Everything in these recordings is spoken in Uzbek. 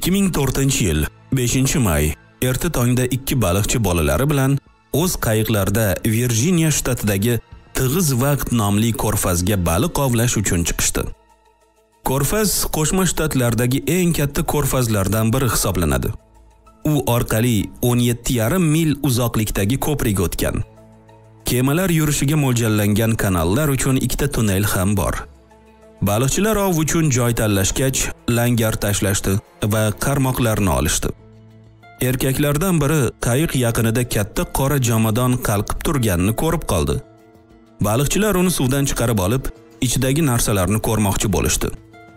2004-yil 5-may erta tongda ikki baliqchi bolalari bilan o'z qayiqlarida Virjiniya shtatidagi Tig'iz vaqt nomli ko'rfazga baliq ovlash uchun chiqishdi. Ko'rfaz Qo'shma Shtatlardagi eng katta ko'rfazlardan biri hisoblanadi. U orqali 17,5 mil uzoqlikdagi ko'prik o'tgan. Kemalar yurishiga mo'ljallangan kanallar uchun ikkita tunnel ham bor. Baliqchilar ov uchun joy tanlashgach, langar tashlashdi va qarmoqlarni olishdi. Erkaklardan biri qayiq yaqinida katta qora jomadon qalqib turganini ko'rib qoldi. Baliqchilar uni suvdan chiqarib olib, ichidagi narsalarni ko'rmoqchi bo'lishdi.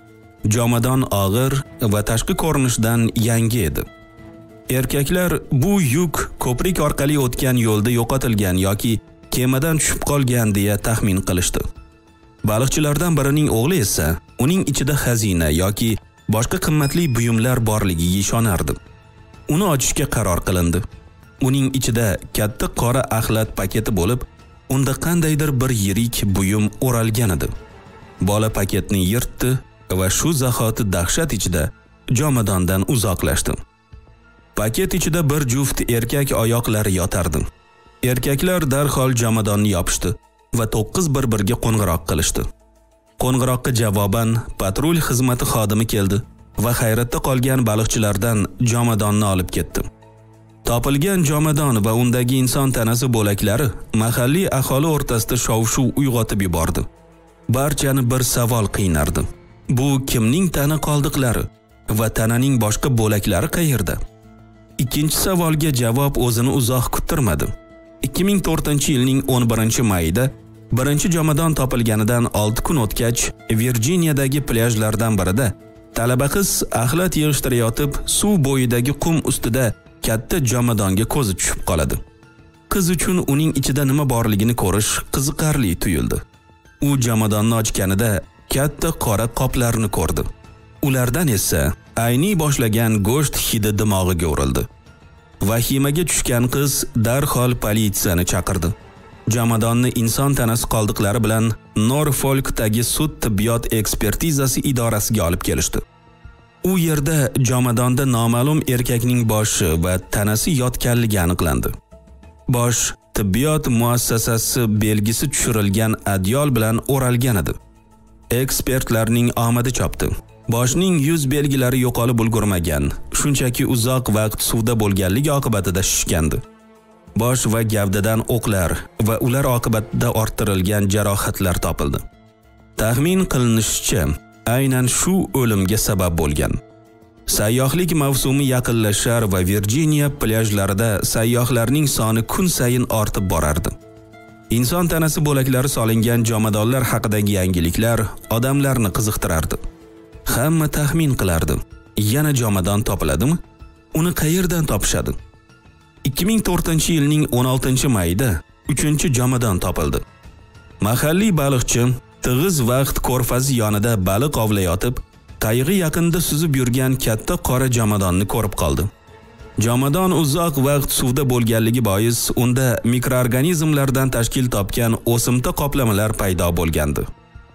Jomadon og'ir va tashqi ko'rinishdan yangi edi. Erkaklar bu yuk ko'prik orqali o'tgan yo'lda yo'qotilgan yoki kemadan tushib qolgan deya taxmin qilishdi. Baliqchilardan birining o'g'li esa uning ichida xazina yoki boshqa qimmatli buyumlar borligiga ishonardi. Uni ochishga qaror qilindi. Uning ichida katta qora axlat paketi bo'lib, unda qandaydir bir yirik buyum o'ralgan edi. Bola paketni yirtdi va shu zahoti dahshat ichida jomadondan uzoqlashdi. Paket ichida bir juft erkak oyoqlari yotardi. Erkaklar darhol jomadonni yopishdi va 911 ga qo'ng'iroq qilishdi. Qo'ng'iroqqa javoban patrul xizmati xodimi keldi va hayratda qolgan baliqchilardan jomadonni olib ketdi. Topilgan jomadon va undagi inson tanasi bo'laklari mahalliy aholi o'rtasida shov-shuv uyg'otib yubordi. Barchani bir savol qiynardi. Bu kimning tana qoldiqlari va tananing boshqa bo'laklari qayerda? Ikkinchi savolga javob o'zini uzoq kuttirmadi. 2004-yilning 11-mayida birinchi jomadon topilganidan 6 kun o'tgach, Virjiniyadagi plyajlardan birida talaba qiz axlat yig'ishtirayotib, suv bo'yidagi qum ustida katta jomadonga ko'zi tushib qoladi. Qiz uchun uning ichida nima borligini ko'rish qiziqarli tuyuldi. U jomadonni ochganida katta qora qoplarni ko'rdi. Ulardan esa ayniy boshlagan go'sht hidi dimog'iga urildi. Vahimaga tushgan qiz darhol politsiyani chaqirdi. Jomadonni inson tanasi qoldiqlari bilan Norfolkdagi sud tibbiyot ekspertizasi idorasiga olib kelishdi. U yerda jomadonda noma'lum erkakning boshi va tanasi yotganligi aniqlandi. Bosh tibbiyot muassasasi belgisi tushirilgan adyol bilan o'ralgan edi. Ekspertlarning omadi chopdi. Boshning yuz belgilari yo'qolib ulgurmagan, shunchaki uzoq vaqt suvda bo'lganligi oqibatida shishgandi. Bosh va gavdadan o'qlar va ular oqibatida orttirilgan jarohatlar topildi. Taxmin qilinishicha, aynan shu o'limga sabab bo'lgan. Sayyohlik mavsumi yaqinlashar va Virjiniya plyajlarida sayyohlarning soni kun sayin ortib borardi. Inson tanasi bo'laklari solingan jomadonlar haqidagi yangiliklar odamlarni qiziqtirardi. Hamma taxmin qilardi. Yana jomadon topiladimi? Uni qayerdan topishadi? 2004-yilning 16-mayida 3-jomadon topildi. Mahalliy baliqchi Tig'iz vaqt ko'rfazi yonida baliq ovlayotib, qayig'i yaqinida suzib yurgan katta qora jomadonni ko'rib qoldi. Jomadon uzoq vaqt suvda bo'lganligi bois unda mikroorganizmlardan tashkil topgan o'simta qoplamalar paydo bo'lgandi.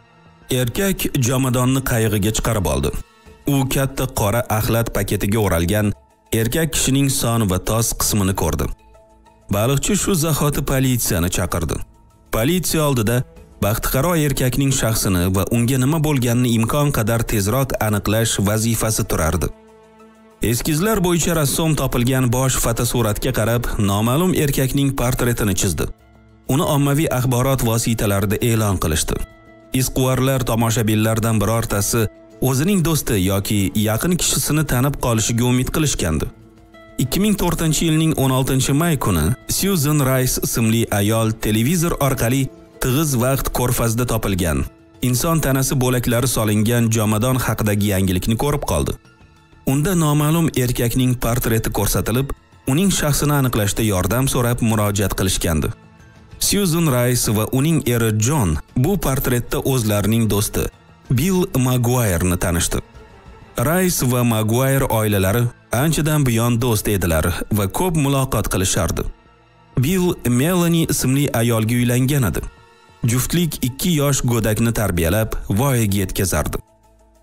Erkak jomadonni qayig'iga chiqarib oldi. U katta qora axlat paketiga o'ralgan erkak kishining son va tos qismini ko'rdi. Baliqchi shu zahoti politsiyani chaqirdi. Politsiya oldida baxtiqaro erkakning shaxsini va unga nima bo'lganini imkon qadar tezroq aniqlash vazifasi turardi. Eskizlar bo'yicha rassom topilgan bosh fotosuratga qarab, noma'lum erkakning portretini chizdi. Uni ommaviy axborot vositalarida e'lon qilishdi. Izquvarlar tomoshabinlardan birortasi o'zining do'sti yoki yaqin kishisini tanib qolishiga umid qilishgandi. 2004-yilning 16-may kuni Susan Rice ismli ayol televizor orqali Tig'iz vaqt ko'rfazida topilgan inson tanasi bo'laklari solingan jomadon haqidagi yangilikni ko'rib qoldi. Unda noma'lum erkakning portreti ko'rsatilib, uning shaxsini aniqlashda yordam so'rab murojaat qilishgandi. Susan Rice va uning eri John bu portretda o'zlarining do'sti Bill Maguire'ni tanishdi. Rice va Maguire oilalari anchadan buyon do'st edilar va ko'p muloqot qilishardi. Bill Melanie ismli ayolga uylangan edi. Juftlik 2 yosh go'dakni tarbiyalab, voyaga yetkazardi.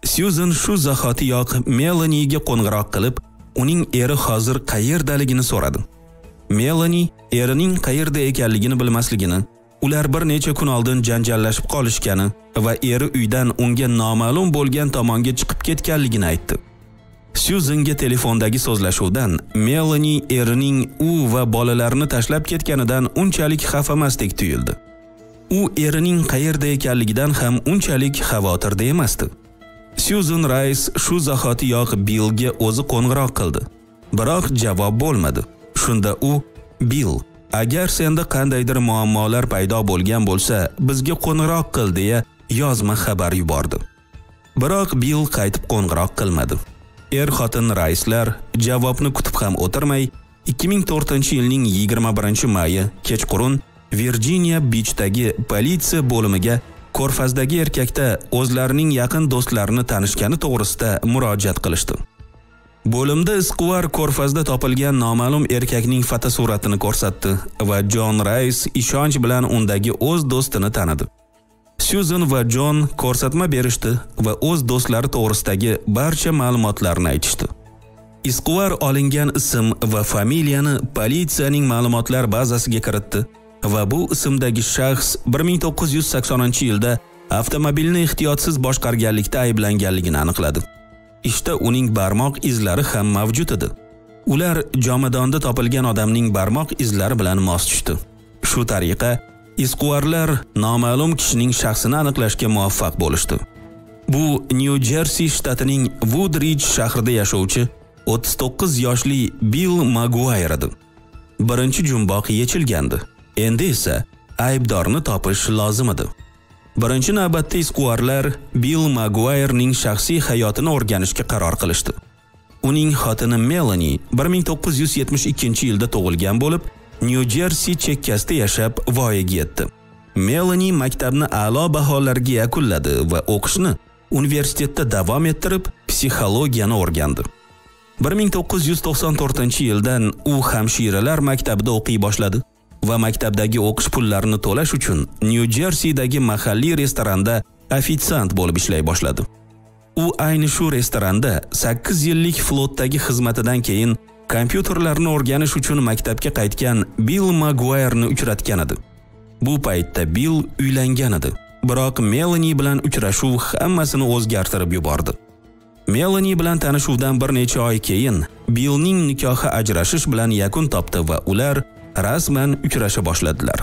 Susan shu zahotiyoq Melaniga qo'ng'iroq qilib, uning eri hozir qayerdaligini so'radi. Melanie erining qayerda ekanligini bilmasligini, ular bir necha kun oldin janjallashib qolishgani va eri uydan unga noma'lum bo'lgan tomonga chiqib ketganligini aytdi. Susanga telefondagi so'zlashuvdan Melanie erining u va bolalarini tashlab ketganidan unchalik xafa emasdek tuyuldi. U erining qayerda ekanligidan ham unchalik xavotirda emasdi. Susan Rice shu zahotiyoq Billga o'zi qo'ng'iroq qildi, biroq javob bo'lmadi. Shunda u, "Bill, agar senda qandaydir muammolar paydo bo'lgan bo'lsa, bizga qo'ng'iroq qil" deya yozma xabar yubordi. Biroq Bill qaytib qo'ng'iroq qilmadi. Er-xotin Rice'lar javobni kutib ham o'tirmay, 2004-yilning 21-mayi kechqurun Virginia Beachdagi politsiya bo'limiga Ko'rfazdagi erkakda o'zlarining yaqin do'stlarini tanishgani to'g'risida murojaat qilishdi. Bo'limda isquvar Ko'rfazda topilgan noma'lum erkakning fotosuratini ko'rsatdi va John Rice ishonch bilan undagi o'z do'stini tanidi. Susan va John ko'rsatma berishdi va o'z do'stlari to'g'risidagi barcha ma'lumotlarni aytishdi. Isquvar olingan ism va familiyani politsiyaning ma'lumotlar bazasiga kiritdi va bu ismdagi shaxs 1980-yilda avtomobilni ehtiyotsiz boshqarganlikda ayblanganligini aniqladi. Ishda uning barmoq izlari ham mavjud edi. Ular jomadonda topilgan odamning barmoq izlari bilan mos tushdi. Shu tariqa isquvarlar noma'lum kishining shaxsini aniqlashga muvaffaq bo'lishdi. Bu New Jersey shtatining Woodridge shahrida yashovchi 39 yoshli Bill Maguire edi. Birinchi jumboq yechilgandi. Endi esa aybdorni topish lozim edi. Birinchi navbatda isquvarlar Bill Maguirening shaxsiy hayotini o'rganishga qaror qilishdi. Uning xotini Melanie 1972-yilda tug'ilgan bo'lib, New Jersey chekkasida yashab voyaga yetdi. Melanie maktabni a'lo baholarga yakunladi va o'qishni universitetda davom ettirib, psixologiyani o'rgandi. 1994-yildan u hamshiralar maktabida o'qiy boshladi va maktabdagi o'qish pullarini to'lash uchun New Jerseydagi mahalliy restoranda ofitsiant bo'lib ishlay boshladi. U ayni shu restoranda 8 yillik flotdagi xizmatidan keyin kompyuterlarni o'rganish uchun maktabga qaytgan Bill Maguire'ni uchratgan edi. Bu paytda Bill uylangan edi. Biroq Melanie bilan uchrashuv hammasini o'zgartirib yubordi. Melanie bilan tanishuvdan bir necha oy keyin Billning nikohi ajrashish bilan yakun topdi va ular rasman uchrasha boshladilar.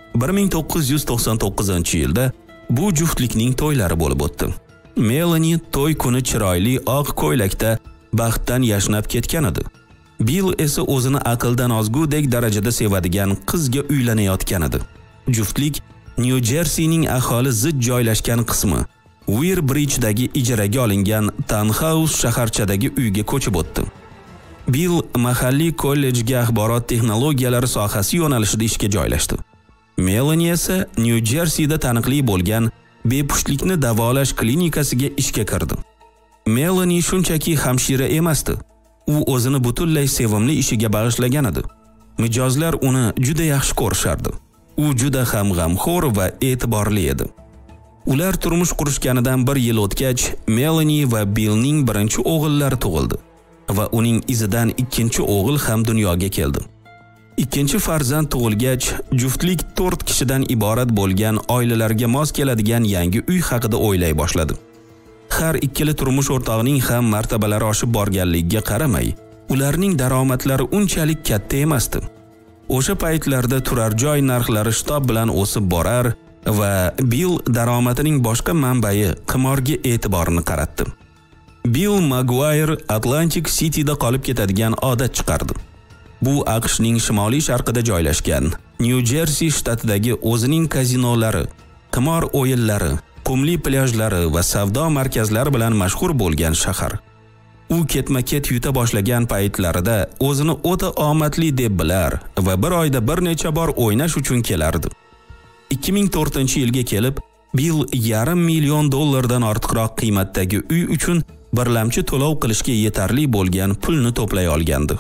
1999-yilda bu juftlikning to'ylari bo'lib o'tdi. Melanie to'y kuni chiroyli oq ko'ylakda baxtdan yashnab ketgan edi. Bill esa o'zini aqldan ozgudek darajada sevadigan qizga uylanayotgan edi. Juftlik New Jerseyning aholi zid joylashgan qismi Weir Bridge'dagi ijaraga olingan townhouse shaharchadagi uyga ko'chib o'tdi. Bill mahalliy kollejga axborot texnologiyalari sohasi yo'nalishida ishga joylashdi. Melanie esa New Jerseyda taniqli bo'lgan bepushtlikni davolash klinikasiga ishga kirdi. Melanie shunchaki hamshira emasdi. U o'zini butunlay sevimli ishiga bag'ishlagan edi. Mijozlar uni juda yaxshi ko'rishardi. U juda ham g'amxo'r va e'tiborli edi. Ular turmush qurishganidan 1 yil o'tgach, Melanie va Billning birinchi o'g'illari tug'ildi va uning izidan ikkinchi o'g'il ham dunyoga keldi. Ikkinchi farzand tug'ilgach, juftlik 4 kishidan iborat bo'lgan oilalarga mos keladigan yangi uy haqida o'ylay boshladi. Har ikkala turmush o'rtog'ining ham martabalari oshib borganligiga qaramay, ularning daromadlari unchalik katta emasdi. O'sha paytlarda turar joy narxlari shitob bilan o'sib borar va Bill daromadining boshqa manbai qimorga e'tiborini qaratdi. Bill Maguire Atlantic Cityda qolib ketadigan odat chiqardi. Bu AQShning shimoliy sharqida joylashgan New Jersey shtatidagi o'zining kazinolari, qimor o'yinlari, qumli plyajlari va savdo markazlari bilan mashhur bo'lgan shahar. U ketma-ket yuta boshlagan paytlarida o'zini o'ta omadli deb bilar va bir oyda bir necha bor o'ynash uchun kelardi. 2004-yilga kelib, Bill $500 million ortiqroq qiymatdagi uy uchun birlamchi to'lov qilishga yetarli bo'lgan pulni to'play olgandi.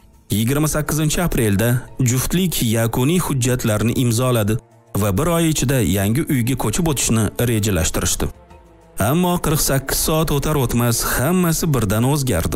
28-aprelda juftlik yakuniy hujjatlarni imzoladi va bir oy ichida yangi uyga ko'chib o'tishni rejalashtirishdi. Ammo 48 soat o'tar o'tmas hammasi birdan o'zgardi.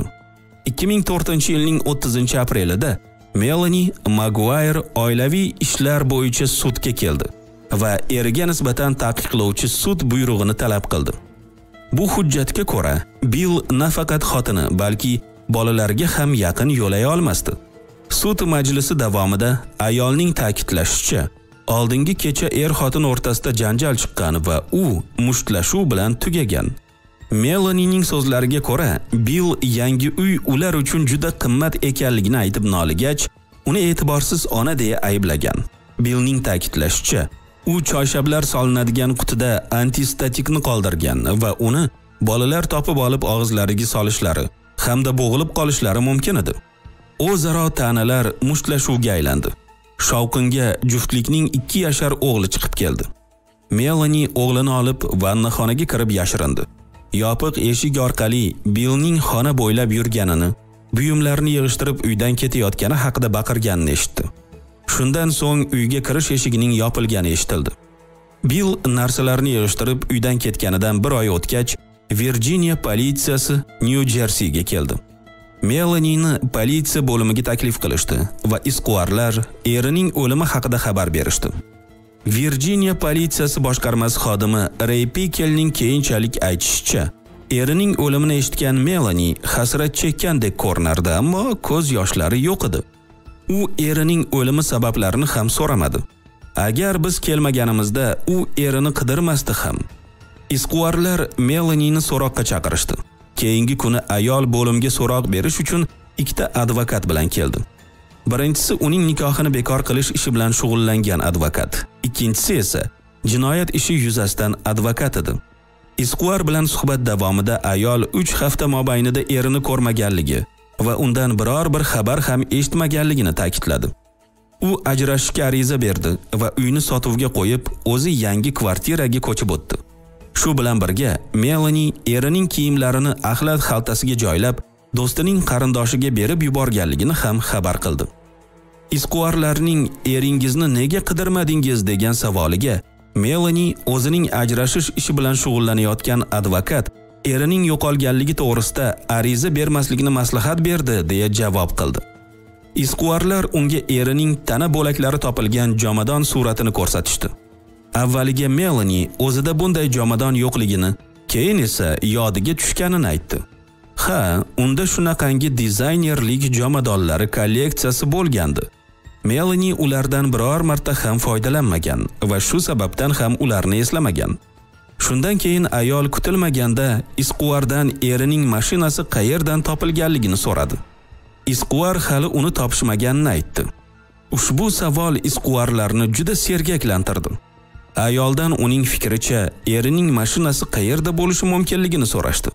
2004-yilning 30-aprelida Melanie Maguire oilaviy ishlar bo'yicha sudga keldi va eriga nisbatan taqiqlovchi sud buyrug'ini talab qildi. Bu hujjatga ko'ra, Bill nafaqat xotini, balki bolalariga ham yaqin yo'lay olmasdi. Sud majlisi davomida ayolning ta'kidlashicha, oldingi kecha er-xotin o'rtasida janjal chiqqan va u mushtlashuv bilan tugagan. Melaniening so'zlariga ko'ra, Bill yangi uy ular uchun juda qimmat ekanligini aytib noligach, uni e'tiborsiz ona deya ayblagan. Billning ta'kidlashicha, u choyshablar solinadigan qutida antistatikni qoldirgan va uni bolalar topib olib og'izlariga solishlari hamda bo'g'ilib qolishlari mumkin edi. O'zaro ta'nalar mushtlashuvga aylandi. Shovqinga juftlikning 2 yashar o'g'li chiqib keldi. Melanie o'g'lini olib vannaxonaga kirib yashirindi. Yopiq eshik orqali Billning xona bo'ylab yurganini, buyumlarini yig'ishtirib uydan ketayotgani haqida baqirganini eshitdi. Shundan so'ng uyga kirish eshigining yopilgani eshitildi. Bill narsalarni yig'ishtirib uydan ketganidan 1 oy o'tgach, Virginia politsiyasi New Jerseyga keldi. Melanieni politsiya bo'limiga taklif qilishdi va isquarlar erining o'limi haqida xabar berishdi. Virginia politsiyasi boshqarmasi xodimi Ray Pickelning keyinchalik aytishicha, erining o'limini eshitgan Melanie hasrat chekkandek ko'rinardi, ammo ko'z yoshlari yo'q edi. U erining o'limi sabablarini ham so'ramadi. Agar biz kelmaganimizda u erini qidirmasdi ham. Isquarlar Melanieni so'roqqa chaqirishdi. Keyingi kuni ayol bo'limga so'roq berish uchun 2 advokat bilan keldi. Birinchisi uning nikohini bekor qilish ishi bilan shug'ullangan advokat. Ikkinchisi esa jinoyat ishi yuzasidan advokat edi. Isquar bilan suhbat davomida ayol 3 hafta mobaynida erini ko'rmaganligi va undan biror bir xabar ham eshitmaganligini ta'kidladi. U ajrashishga ariza berdi va uyni sotuvga qo'yib, o'zi yangi kvartiraga ko'chib o'tdi. Shu bilan birga Melanie erining kiyimlarini axlat xaltasiga joylab, do'stining qarindoshiga berib yuborganligini ham xabar qildi. Isquarlarning eringizni nega qidirmadingiz degan savoliga Melanie o'zining ajrashish ishi bilan shug'ullanayotgan advokat erining yo'qolganligi to'g'risida ariza bermasligini maslahat berdi deya javob qildi. Isquarlar unga erining tana bo'laklari topilgan jomadon suratini ko'rsatishdi. Avvaliga Melanie o'zida bunday jomadon yo'qligini, keyin esa yodiga tushganini aytdi. Ha, unda shunaqangi dizaynerlik jomadonlari kolleksiyasi bo'lgandi. Melanie ulardan biror marta ham foydalanmagan va shu sababdan ham ularni eslamagan. Shundan keyin ayol kutilmaganda Isquardan erining mashinasi qayerdan topilganligini so'radi. Isquar hali uni topishmaganini aytdi. Ushbu savol Isquarlarni juda sergaklantirdi. Ayoldan uning fikricha erining mashinasi qayerda bo'lishi mumkinligini so'rashdi.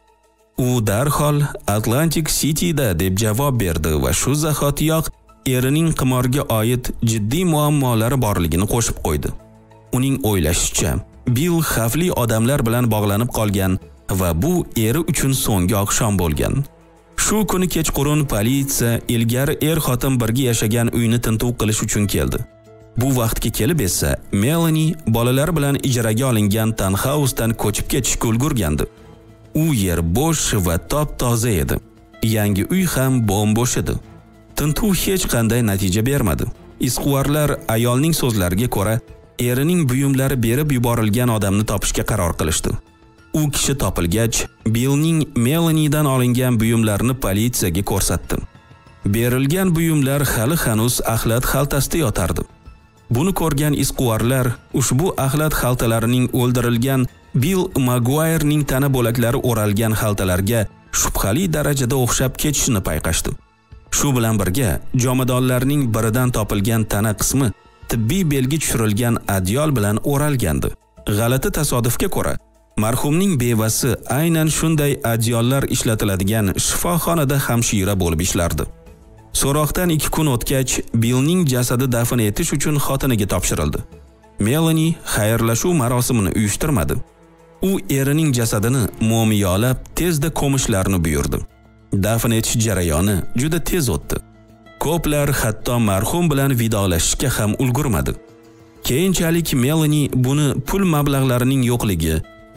U darhol Atlantic City'da deb javob berdi va shu zahotiyoq erining qimorga oid jiddiy muammolari borligini qo'shib qo'ydi. Uning o'ylashicha, Bill xavfli odamlar bilan bog'lanib qolgan va bu eri uchun so'nggi oqshom bo'lgan. Shu kuni kechqurun politsiya ilgari er-xotin birga yashagan uyni tintuv qilish uchun keldi. Bu vaqtga kelib esa Melanie bolalar bilan ijaraga olingan townhouse-dan ko'chib ketishga ulgurgandi. U yer bo'sh va top-toza edi. Yangi uy ham bo'm-bo'sh edi. Tintuv hech qanday natija bermadi. Isquarlar ayolning so'zlariga ko'ra, erining buyumlari berib yuborilgan odamni topishga qaror qilishdi. U kishi topilgach, Billning Melaniedan olingan buyumlarini politsiyaga ko'rsatdi. Berilgan buyumlar hali hanuz axlat xaltasida yotardi. Buni ko'rgan isquarlar ushbu axlat xaltalarining o'ldirilgan Bill Maguirening tana bo'laklari o'ralgan xaltalarga shubhali darajada o'xshab ketishini payqashdi. Shu bilan birga jomadonlarning biridan topilgan tana qismi tibbiy belgi tushirilgan adyol bilan o'ralgandi. G'alati tasodifga ko'ra, marhumning bevasi aynan shunday adyollar ishlatiladigan shifoxonada hamshira bo'lib ishlardi. So'roqdan 2 kun o'tgach, Billning jasadi dafn etish uchun xotiniga topshirildi. Melanie xayrlashuv marosimini uyushtirmadi. U erining jasadini mumiyolab tezda ko'mishlarini buyurdi. Dafn etish jarayoni juda tez o'tdi. Ko'plar hatto marhum bilan vidolashishga ham ulgurmadi. Keyinchalik Melanie buni pul mablag'larining yo'qligi,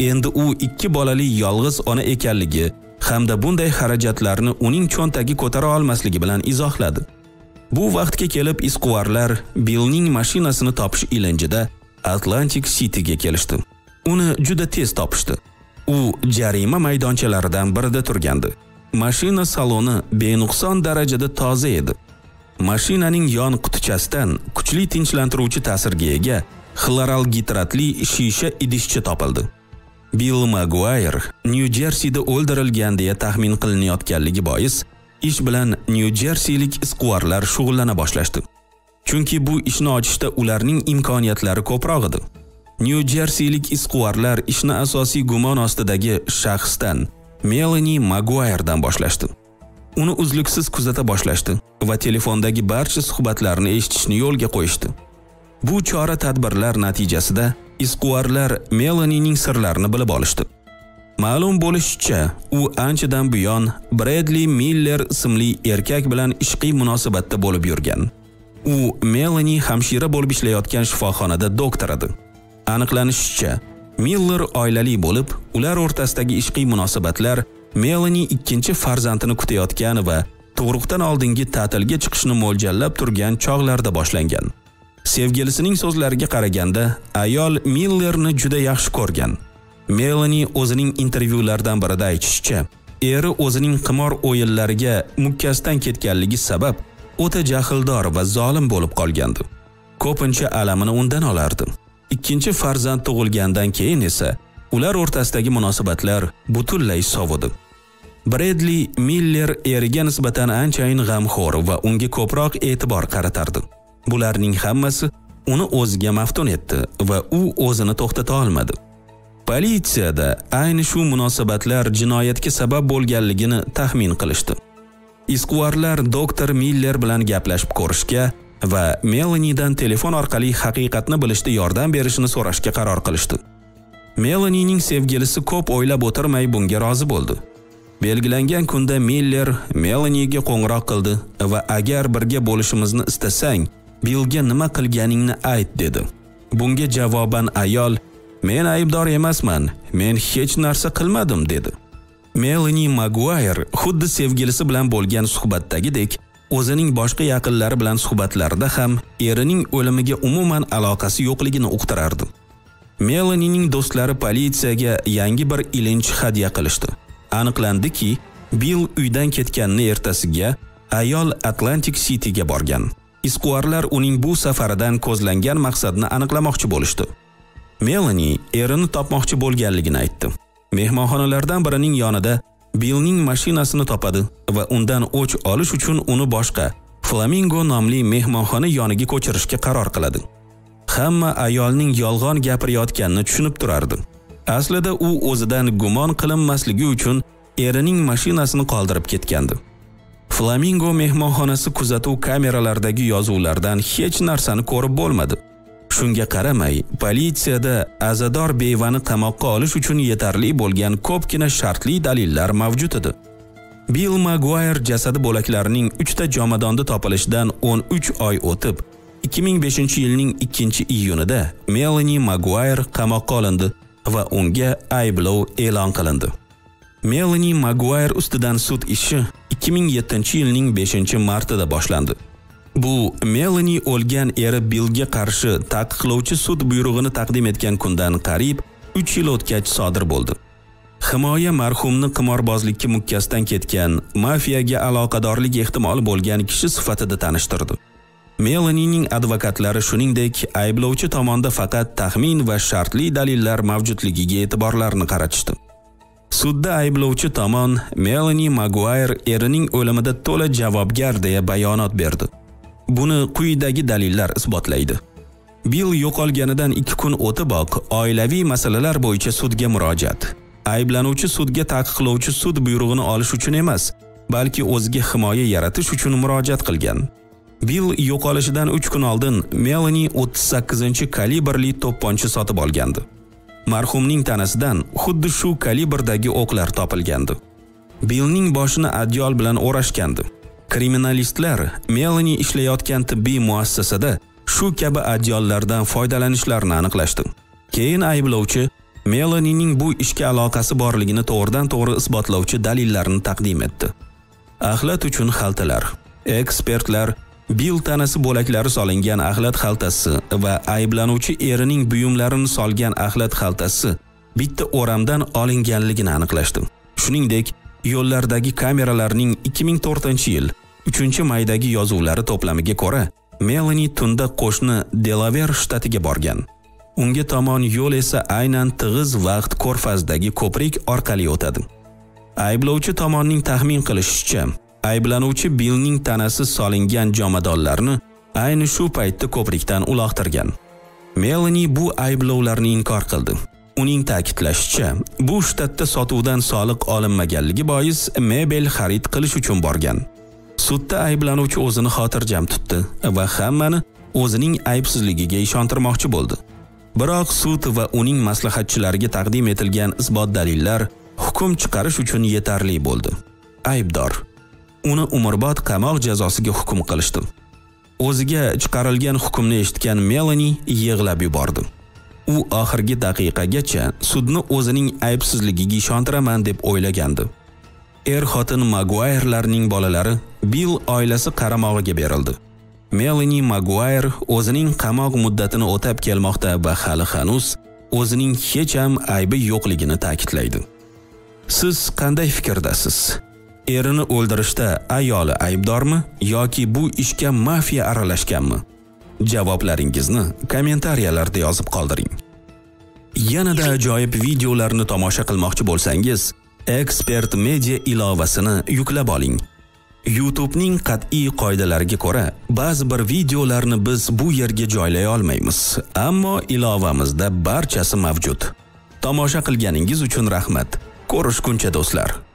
endi u 2 bolali yolg'iz ona ekanligi hamda bunday xarajatlarni uning cho'ntagi ko'tara olmasligi bilan izohladi. Bu vaqtga kelib izquvarlar Billning mashinasini topish ilinjida Atlantic Cityga kelishdi. Uni juda tez topishdi. U jarima maydonchalaridan birida turgandi. Mashina saloni benuqson darajada toza edi. Mashinaning yon qutichasidan kuchli tinchlantiruvchi ta'sirga ega xloralgidratli shisha idishcha topildi. Bill Maguire New Jerseyda o'ldirilgan deya taxmin qilinayotganligi bois ish bilan New Jerseylik izquvarlar shug'ullana boshlashdi. Chunki bu ishni ochishda ularning imkoniyatlari ko'proq edi. New Jerseylik izquvarlar ishni asosiy gumon ostidagi shaxsdan Melanie Maguiredan boshlashdi. Uni uzluksiz kuzata boshlashdi va telefondagi barcha suhbatlarni eshitishni yo'lga qo'yishdi. Bu chora-tadbirlar natijasida izquvarlar Melaniening sirlarini bilib olishdi. Ma'lum bo'lishicha, u anchadan buyon Bradley Miller ismli erkak bilan ishqiy munosabatda bo'lib yurgan. U Melanie hamshira bo'lib ishlayotgan shifoxonada doktor edi. Aniqlanishicha, Miller oilali bo'lib, ular o'rtasidagi ishqiy munosabatlar Melanie ikkinchi farzandini kutayotgan va tug'ruqdan oldingi ta'tilga chiqishni mo'ljallab turgan chog'larda boshlangan. Sevgilisining so'zlariga qaraganda, ayol Millerni juda yaxshi ko'rgan. Melanie o'zining intervyulardan birida aytishicha, eri o'zining qimor o'yinlariga mukkasidan ketganligi sabab o'ta jahldor va zolim bo'lib qolgandi. Ko'pincha alamini undan olardi. Ikkinchi farzand tug'ilgandan keyin esa ular o'rtasidagi munosabatlar butunlay sovidi. Bradley Miller eriga nisbatan anchayin g'amxo'r va unga ko'proq e'tibor qaratardi. Bularning hammasi uni o'ziga maftun etdi va u o'zini to'xtata olmadi. Politsiyada ayni shu munosabatlar jinoyatga sabab bo'lganligini taxmin qilishdi. Izquvarlar doktor Miller bilan gaplashib ko'rishga va Melaniedan telefon orqali haqiqatni bilishda yordam berishini so'rashga qaror qilishdi. Melaniening sevgilisi ko'p o'ylab o'tirmay bunga rozi bo'ldi. Belgilangan kunda Miller Melaniega qo'ng'iroq qildi va agar birga bo'lishimizni istasang, Billga nima qilganingni ayt dedi. Bunga javoban ayol, men aybdor emasman, men hech narsa qilmadim dedi. Melanie Maguire xuddi sevgilisi bilan bo'lgan suhbatdagidek, o'zining boshqa yaqinlari bilan suhbatlarida ham erining o'limiga umuman aloqasi yo'qligini uqtirardi. Melaniening do'stlari politsiyaga yangi bir ilinj hadya qilishdi. Aniqlandiki, Bill uydan ketganini ertasiga ayol Atlantic Cityga borgan. Izquvarlar uning bu safaridan ko'zlangan maqsadni aniqlamoqchi bo'lishdi. Melanie erini topmoqchi bo'lganligini aytdi. Mehmonxonalardan birining yonida Billning mashinasini topadi va undan o'ch olish uchun uni boshqa Flamingo nomli mehmonxona yoniga ko'chirishga qaror qiladi. Hamma ayolning yolg'on gapirayotganini tushunib turardi. Aslida u o'zidan gumon qilinmasligi uchun erining mashinasini qoldirib ketgandi. Flamingo mehmonxonasi kuzatuv kameralaridagi yozuvlardan hech narsani ko'rib bo'lmadi. Shunga qaramay, politsiyada azador bevani qamoqqa olish uchun yetarli bo'lgan ko'pgina shartli dalillar mavjud edi. Bill Maguire jasadi bo'laklarining 3 ta jomadonda topilishidan 13 oy o'tib, 2005-yilning 2-iyunida Melanie Maguire qamoqqa olindi va unga ayblov e'lon qilindi. Melanie Maguire ustidan sud ishi 2007-yilning 5-martida boshlandi. Bu Melanie o'lgan eri Billga qarshi taqiqlovchi sud buyrug'ini taqdim etgan kundan qariyb 3 yil o'tgach sodir bo'ldi. Himoya marhumni qimorbozlikka mukkasidan ketgan, mafiyaga aloqadorlik ehtimoli bo'lgan kishi sifatida tanishtirdi. Melaniening advokatlari shuningdek ayblovchi tomonda faqat taxmin va shartli dalillar mavjudligiga e'tiborlarini qaratishdi. Sudda ayblovchi tomon Melanie Maguire erining o'limida to'la javobgar deya bayonot berdi. Buni quyidagi dalillar isbotlaydi. Bill yo'qolganidan 2 kun o'tiboq oilaviy masalalar bo'yicha sudga murojaat. Ayblanuvchi sudga taqiqlovchi sud buyrug'ini olish uchun emas, balki o'ziga himoya yaratish uchun murojaat qilgan. Bill yo'qolishidan 3 kun oldin Melanie 38-kalibrli to'pponcha sotib olgandi. Marhumning tanasidan xuddi shu kalibrdagi o'qlar topilgandi. Billning boshini adyol bilan o'rashgandi. Kriminalistlar Melanie ishlayotgan tibbiy muassasada shu kabi adyollardan foydalanishlarini aniqlashdi. Keyin ayblovchi Melanining bu ishga aloqasi borligini to'g'ridan-to'g'ri isbotlovchi dalillarni taqdim etdi. Axlat uchun xaltalar. Ekspertlar Bill tanasi bo'laklari solingan axlat xaltasi va ayblanuvchi erining buyumlarini solgan axlat xaltasi bitta o'ramdan olinganligini aniqlashdi. Shuningdek, yo'llardagi kameralarning 2004-yil 3-maydagi yozuvlari to'plamiga ko'ra, Melanie tunda qo'shni Delaware shtatiga borgan. Unga tomon yo'l esa aynan tig'iz vaqt ko'rfazdagi ko'prik orqali o'tadi. Ayblovchi tomonning taxmin qilishicha, ayblanuvchi Billning tanasi solingan jomadonlarni ayni shu paytda ko'prikdan uloqtirgan. Melanie bu ayblovlarni inkor qildi. Uning ta'kidlashicha, bu shtatda sotuvdan soliq olinmaganligi bois mebel xarid qilish uchun borgan. Sudda ayblanuvchi o'zini xotirjam tutdi va hammani o'zining aybsizligiga ishontirmoqchi bo'ldi. Biroq sud va uning maslahatchilariga taqdim etilgan isbot dalillar hukm chiqarish uchun yetarli bo'ldi. Aybdor uni umrbod qamoq jazosiga hukm qilishdi. O'ziga chiqarilgan hukmni eshitgan Melanie yig'lab yubordi. U oxirgi daqiqagacha sudni o'zining aybsizligiga ishontiraman deb o'ylagandi. Er-xotin Maguire'larning bolalari Bill oilasi qaramog'iga berildi. Melanie Maguire o'zining qamoq muddatini o'tab kelmoqda va hali hanuz o'zining hech ham aybi yo'qligini ta'kidlaydi. Siz qanday fikrdasiz? Erini o'ldirishda ayoli aybdormi yoki bu ishga mafiya aralashganmi? Javoblaringizni kommentariyalarda yozib qoldiring. Yanada ajoyib videolarni tomosha qilmoqchi bo'lsangiz, Expert Media ilovasini yuklab oling. YouTube'ning qat'iy qoidalariga ko'ra, ba'zi bir videolarni biz bu yerga joylay olmaymiz, ammo ilovamizda barchasi mavjud. Tomosha qilganingiz uchun rahmat. Ko'rishguncha do'stlar.